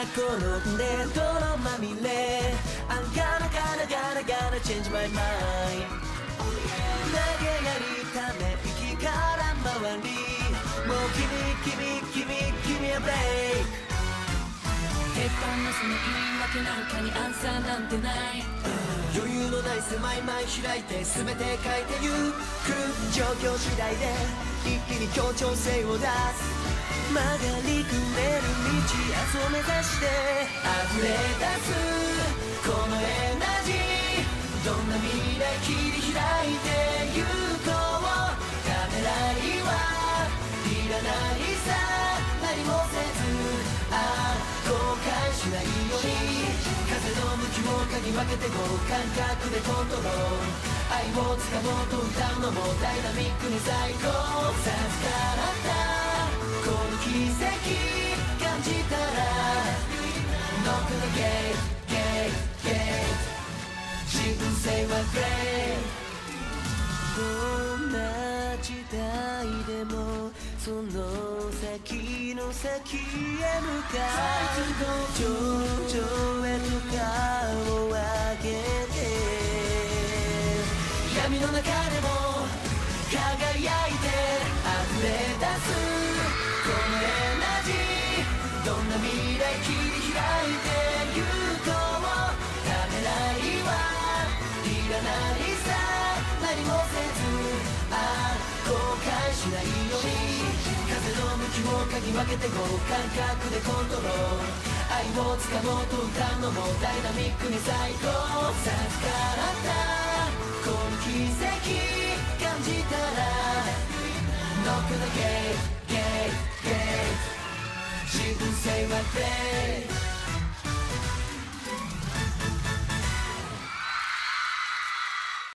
転んで泥まみれ I'm gonna change my mind 投げやりため息から回りもう君 Give me a break 鉄板のその言い訳なんかにアンサーなんてない余裕のない狭い前開いて全て変えてゆく状況次第で一気に協調性を出す曲がりくねる道明日を目指して溢れ出すこのエナジーどんな未来切り開いてゆこうためらいはいらないさ何もせず後悔しないように風の向きを嗅ぎ分けてこう感覚でコントロール愛をつかもうと歌うのもダイナミックに最高授からったこの奇跡感じたら Knock the gate 自分性は Great どんな時代でもその先の先へ向かう頂上へと顔を上げて闇の中でも輝いて溢れ出すこのエナジーどんな未来切り開いてゆこうためらいはいらないさ何もせず後悔しないように風の向きを嗅ぎ分けてこう感覚でコントロール愛をつかもうと歌うのもダイナミックに最高授からったこの奇跡感じたら Knock the gate 自分性は Great